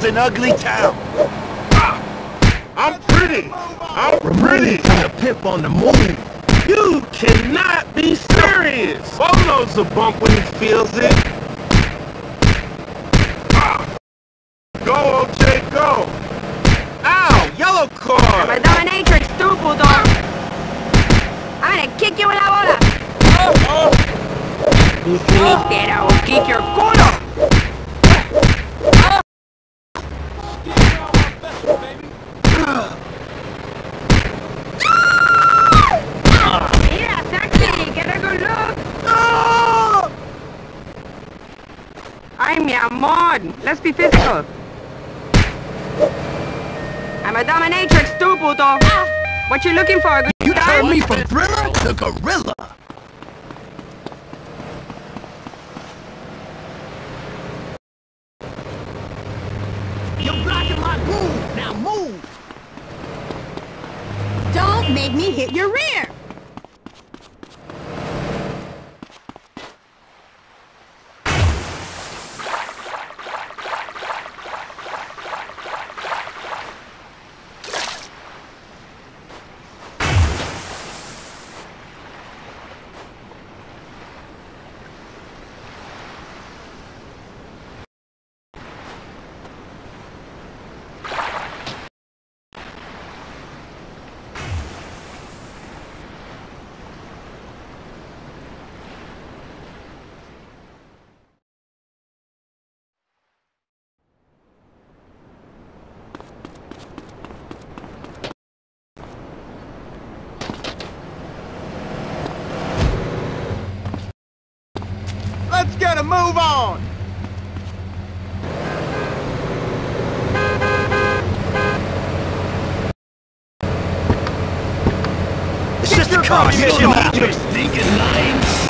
is an ugly town. I'm pretty! I'm pretty! The pimp on the move. You cannot be serious! Bo knows the bump when he feels it. Go, OJ, go! Ow! Yellow card! I'm a dominatrix, estúpido! I'm gonna kick you in la bola! Then I will kick your culo! Mira, sexy! Get a good look! Ay, mi amor! Let's be physical! I'm a dominatrix, estúpido! What you looking for? Good You time? turned me from Thriller to Gorilla. You're blocking my groove. Now move. Don't make me hit your rear! Let's get a move on. It's just a car. You don't need your stinking lights.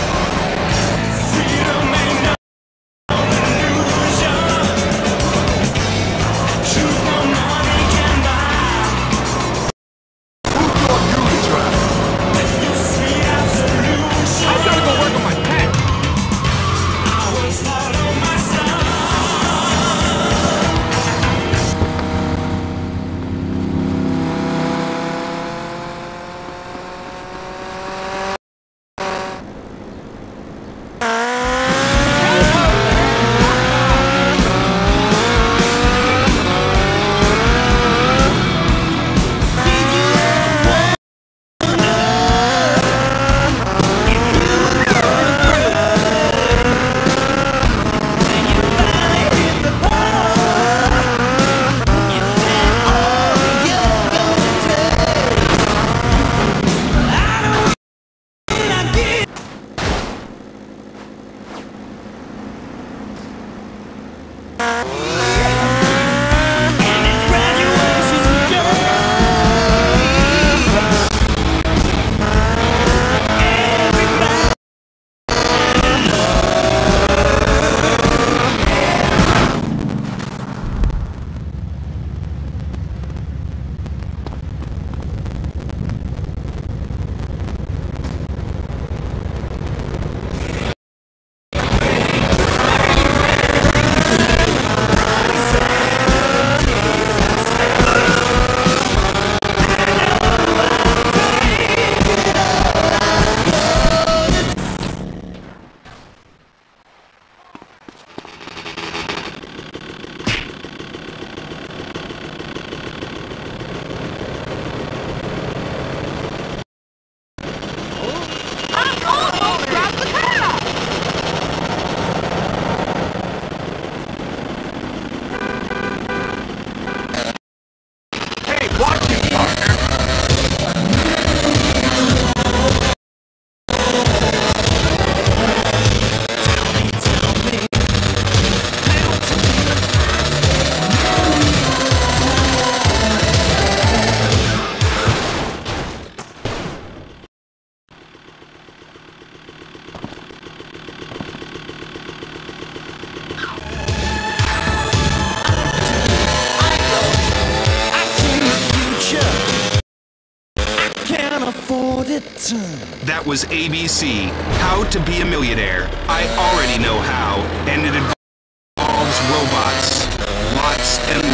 That was ABC, How to Be a Millionaire. I already know how, and it involves robots. Lots and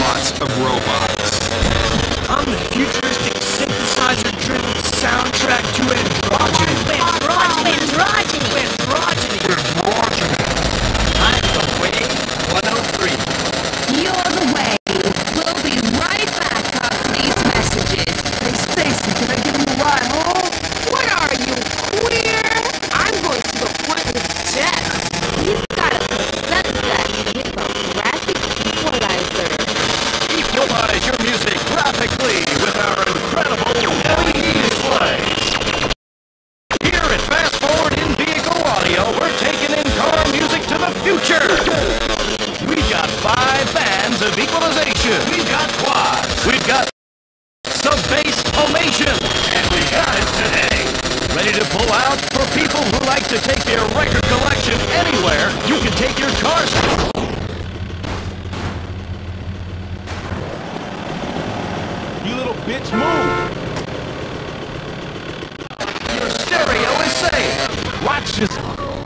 graphically with our incredible LED displays. Here at Fast Forward in Vehicle Audio, we're taking in car music to the future. We've got 5 bands of equalization. We've got quads. We've got sub-bass formation. And we got it today. Ready to pull out? For people who like to take their record collection anywhere, you can take your cars. You little bitch, move! Your stereo is safe. Watch this.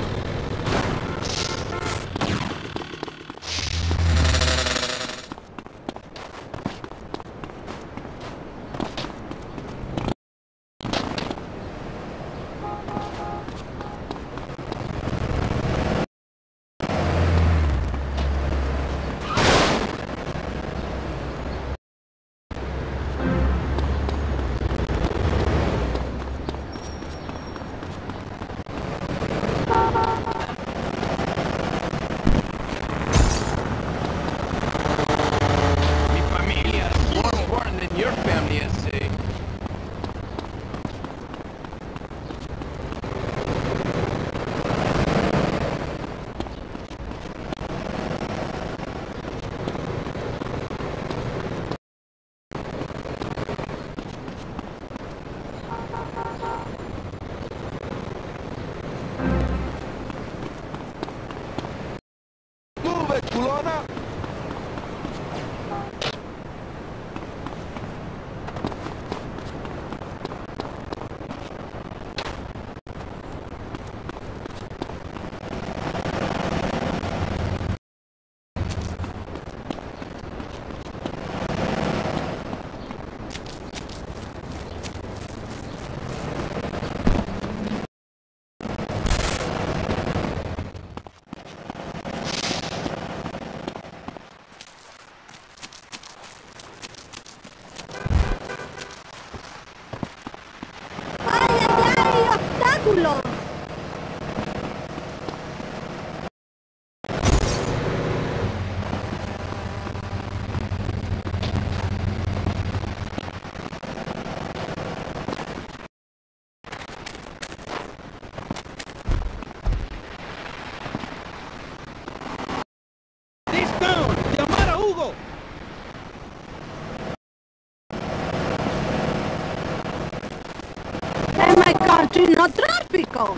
No tráfico.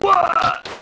What?